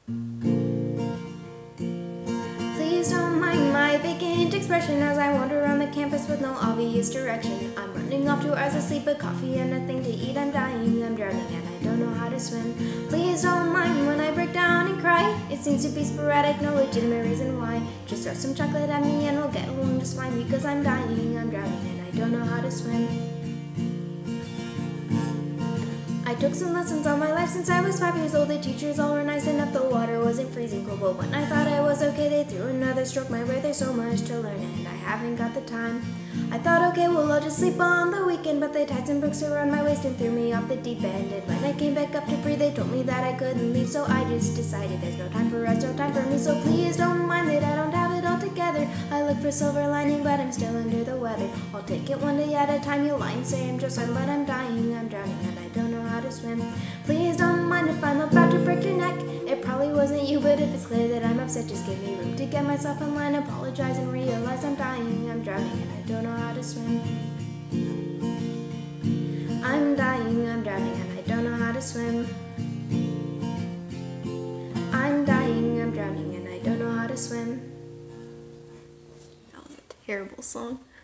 Please don't mind my vacant expression as I wander around the campus with no obvious direction. I'm running off 2 hours of sleep, a coffee and nothing to eat. I'm dying, I'm drowning, and I don't know how to swim. Please don't mind when I break down and cry. It seems to be sporadic, no legitimate reason why. Just throw some chocolate at me and we'll get along just fine, because I'm dying, I'm drowning, and I don't know how to swim. I took some lessons all my life since I was 5 years old. The teachers all were nice enough, the water wasn't freezing cold. But when I thought I was okay, they threw another stroke my way. There's so much to learn and I haven't got the time. I thought, okay, well, I'll just sleep on the weekend. But they tied some bricks around my waist and threw me off the deep end. And when I came back up to breathe, they told me that I couldn't leave. So I just decided there's no time for us, no time for me. So please don't mind that I don't have it all together. I look for silver lining, but I'm still under the weather. I'll take it one day at a time. You lie and say I'm just fine, but I'm dying, I'm drowning, and I don't know how to swim. Please don't mind if I'm about to break your neck. It probably wasn't you, but if it's clear that I'm upset, just give me room to get myself in line. Apologize and realize I'm dying, I'm drowning, and I don't know how to swim. I'm dying, I'm drowning, and I don't know how to swim. I'm dying, I'm drowning, and I don't know how to swim. That was a terrible song.